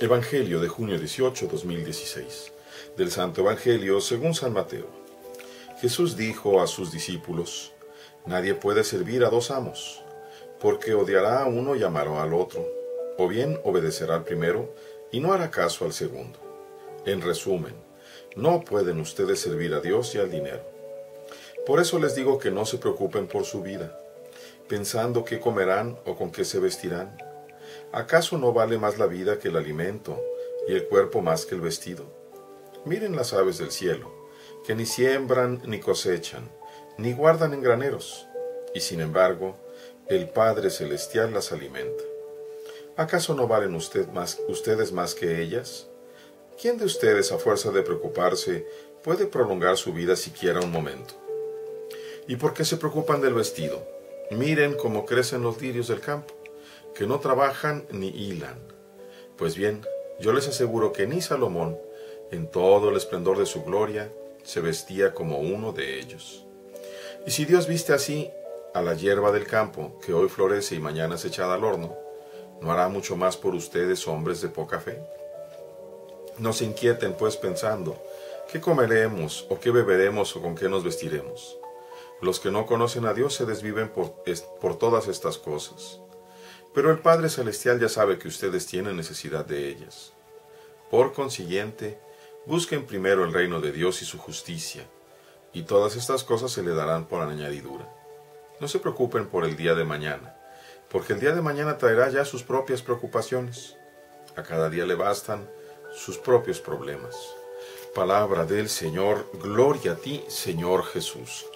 Evangelio de junio 18, 2016. Del Santo Evangelio según San Mateo. Jesús dijo a sus discípulos: Nadie puede servir a dos amos, porque odiará a uno y amará al otro, o bien obedecerá al primero y no hará caso al segundo. En resumen, no pueden ustedes servir a Dios y al dinero. Por eso les digo que no se preocupen por su vida, pensando qué comerán o con qué se vestirán. ¿Acaso no vale más la vida que el alimento, y el cuerpo más que el vestido? Miren las aves del cielo, que ni siembran ni cosechan, ni guardan en graneros, y sin embargo, el Padre Celestial las alimenta. ¿Acaso no valen ustedes más que ellas? ¿Quién de ustedes, a fuerza de preocuparse, puede prolongar su vida siquiera un momento? ¿Y por qué se preocupan del vestido? Miren cómo crecen los lirios del campo, que no trabajan ni hilan. Pues bien, yo les aseguro que ni Salomón, en todo el esplendor de su gloria, se vestía como uno de ellos. Y si Dios viste así a la hierba del campo, que hoy florece y mañana es echada al horno, ¿no hará mucho más por ustedes, hombres de poca fe? No se inquieten, pues, pensando, ¿qué comeremos, o qué beberemos, o con qué nos vestiremos? Los que no conocen a Dios se desviven por todas estas cosas. Pero el Padre Celestial ya sabe que ustedes tienen necesidad de ellas. Por consiguiente, busquen primero el reino de Dios y su justicia, y todas estas cosas se le darán por añadidura. No se preocupen por el día de mañana, porque el día de mañana traerá ya sus propias preocupaciones. A cada día le bastan sus propios problemas. Palabra del Señor, gloria a ti, Señor Jesús.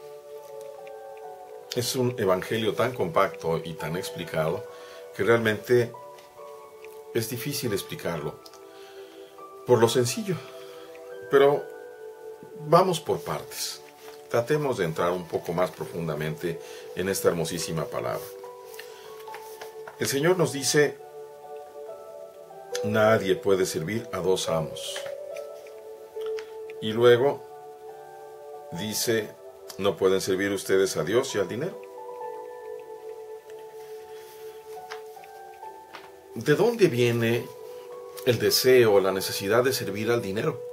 Es un evangelio tan compacto y tan explicado que realmente es difícil explicarlo por lo sencillo. Pero vamos por partes. Tratemos de entrar un poco más profundamente en esta hermosísima palabra. El Señor nos dice: nadie puede servir a dos amos. Y luego dice: no pueden servir ustedes a Dios y al dinero. ¿De dónde viene el deseo, la necesidad de servir al dinero?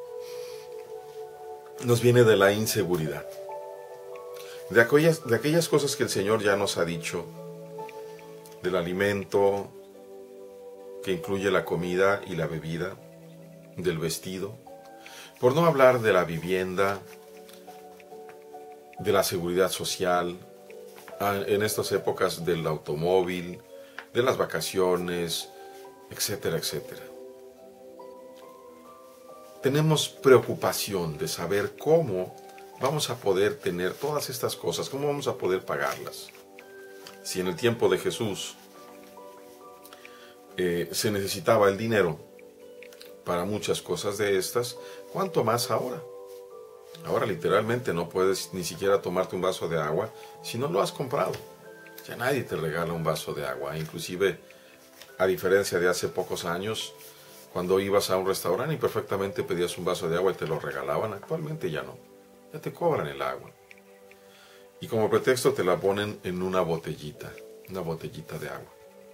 Nos viene de la inseguridad. De aquellas cosas que el Señor ya nos ha dicho, del alimento, que incluye la comida y la bebida, del vestido, por no hablar de la vivienda, de la seguridad social, en estas épocas del automóvil, de las vacaciones, etcétera, etcétera. Tenemos preocupación de saber cómo vamos a poder tener todas estas cosas, cómo vamos a poder pagarlas. Si en el tiempo de Jesús se necesitaba el dinero para muchas cosas de estas, ¿cuánto más ahora? Ahora literalmente no puedes ni siquiera tomarte un vaso de agua si no lo has comprado. Ya nadie te regala un vaso de agua. Inclusive, a diferencia de hace pocos años, cuando ibas a un restaurante y perfectamente pedías un vaso de agua y te lo regalaban, actualmente ya no. Ya te cobran el agua. Y como pretexto te la ponen en una botellita de agua.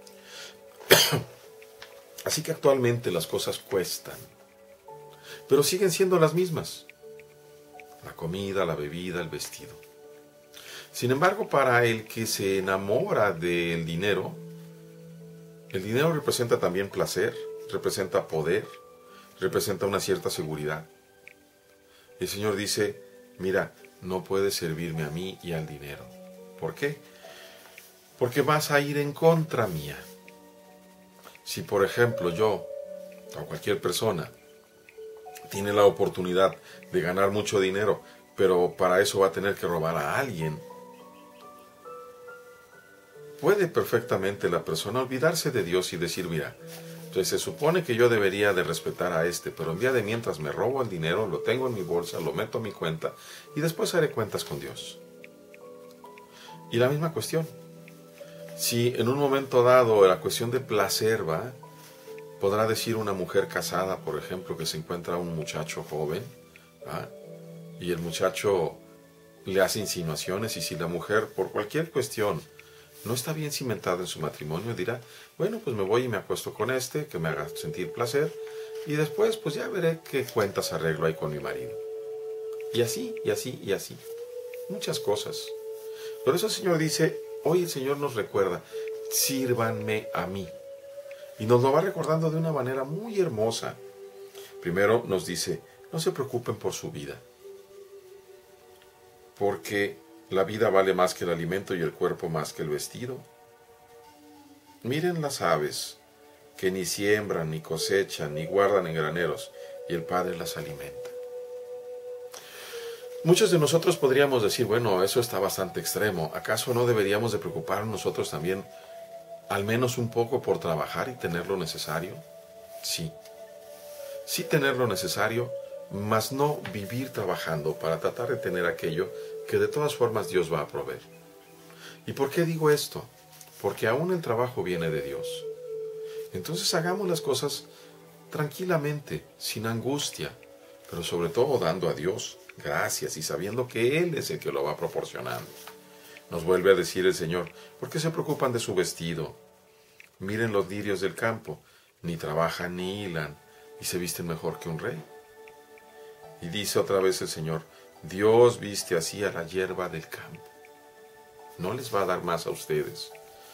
Así que actualmente las cosas cuestan, pero siguen siendo las mismas. La comida, la bebida, el vestido. Sin embargo, para el que se enamora del dinero, el dinero representa también placer, representa poder, representa una cierta seguridad. El Señor dice: mira, no puedes servirme a mí y al dinero. ¿Por qué? Porque vas a ir en contra mía. Si, por ejemplo, yo o cualquier persona tiene la oportunidad de ganar mucho dinero, pero para eso va a tener que robar a alguien, puede perfectamente la persona olvidarse de Dios y decir: mira, pues se supone que yo debería de respetar a este, pero en día de mientras me robo el dinero, lo tengo en mi bolsa, lo meto a mi cuenta y después haré cuentas con Dios. Y la misma cuestión. Si en un momento dado la cuestión de placer podrá decir una mujer casada, por ejemplo, que se encuentra un muchacho joven, y el muchacho le hace insinuaciones, y si la mujer por cualquier cuestión no está bien cimentada en su matrimonio, dirá, bueno, pues me voy y me acuesto con este, que me haga sentir placer, y después pues ya veré qué cuentas arreglo ahí con mi marido. Y así, y así, y así. Muchas cosas. Por eso el Señor dice, hoy el Señor nos recuerda, sírvanme a mí. Y nos lo va recordando de una manera muy hermosa. Primero nos dice, no se preocupen por su vida, porque la vida vale más que el alimento y el cuerpo más que el vestido. Miren las aves, que ni siembran, ni cosechan, ni guardan en graneros, y el Padre las alimenta. Muchos de nosotros podríamos decir, bueno, eso está bastante extremo. ¿Acaso no deberíamos de preocuparnos nosotros también, al menos un poco, por trabajar y tener lo necesario? Sí. Sí tener lo necesario, mas no vivir trabajando para tratar de tener aquello que de todas formas Dios va a proveer. ¿Y por qué digo esto? Porque aún el trabajo viene de Dios. Entonces hagamos las cosas tranquilamente, sin angustia, pero sobre todo dando a Dios gracias y sabiendo que Él es el que lo va proporcionando. Nos vuelve a decir el Señor, ¿por qué se preocupan de su vestido? Miren los lirios del campo, ni trabajan ni hilan, y se visten mejor que un rey. Y dice otra vez el Señor, Dios viste así a la hierba del campo. No les va a dar más a ustedes.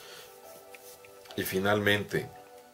Y finalmente,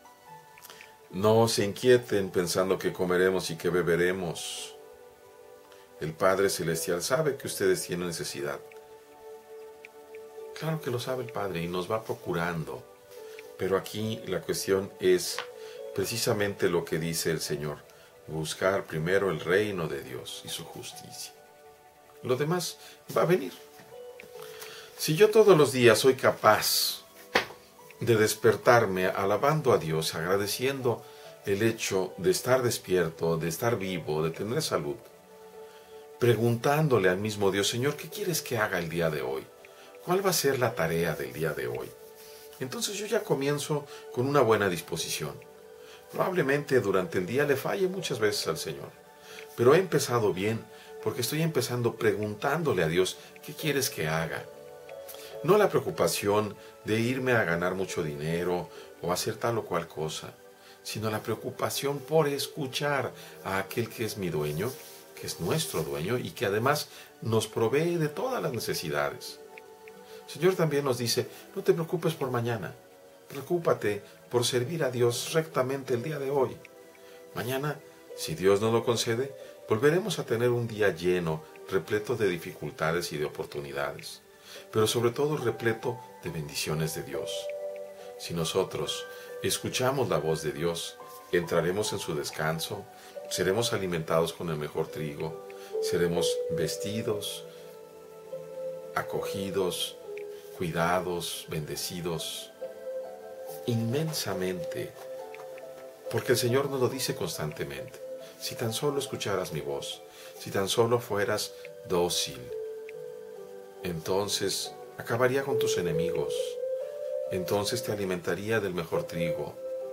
no se inquieten pensando que comeremos y que beberemos. El Padre Celestial sabe que ustedes tienen necesidad. Claro que lo sabe el Padre y nos va procurando. Pero aquí la cuestión es precisamente lo que dice el Señor. Buscar primero el reino de Dios y su justicia. Lo demás va a venir. Si yo todos los días soy capaz de despertarme alabando a Dios, agradeciendo el hecho de estar despierto, de estar vivo, de tener salud, preguntándole al mismo Dios, Señor, ¿qué quieres que haga el día de hoy? ¿Cuál va a ser la tarea del día de hoy? Entonces yo ya comienzo con una buena disposición. Probablemente durante el día le falle muchas veces al Señor, pero he empezado bien, porque estoy empezando preguntándole a Dios, ¿qué quieres que haga? No la preocupación de irme a ganar mucho dinero o hacer tal o cual cosa, sino la preocupación por escuchar a aquel que es mi dueño, que es nuestro dueño y que además nos provee de todas las necesidades. El Señor también nos dice, no te preocupes por mañana, preocúpate por servir a Dios rectamente el día de hoy. Mañana, si Dios nos lo concede, volveremos a tener un día lleno, repleto de dificultades y de oportunidades, pero sobre todo repleto de bendiciones de Dios. Si nosotros escuchamos la voz de Dios, entraremos en su descanso, seremos alimentados con el mejor trigo, seremos vestidos, acogidos, cuidados, bendecidos, inmensamente, porque el Señor nos lo dice constantemente. Si tan solo escucharas mi voz, si tan solo fueras dócil, entonces acabaría con tus enemigos, entonces te alimentaría del mejor trigo.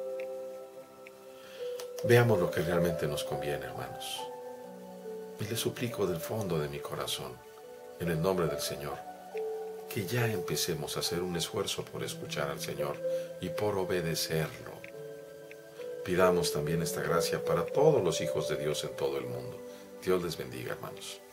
Veamos lo que realmente nos conviene, hermanos. Y le suplico del fondo de mi corazón, en el nombre del Señor, que ya empecemos a hacer un esfuerzo por escuchar al Señor y por obedecerlo. Pidamos también esta gracia para todos los hijos de Dios en todo el mundo. Dios les bendiga, hermanos.